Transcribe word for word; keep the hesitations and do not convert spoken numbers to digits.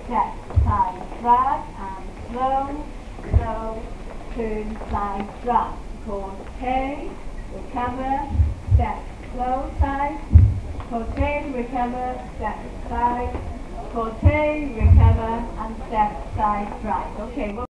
step, side, drag, and slow, slow, turn, side, drag. Côté, recover, step, slow, side, côté, recover, step, side, côté, recover, and step, side, drag. Okay. Well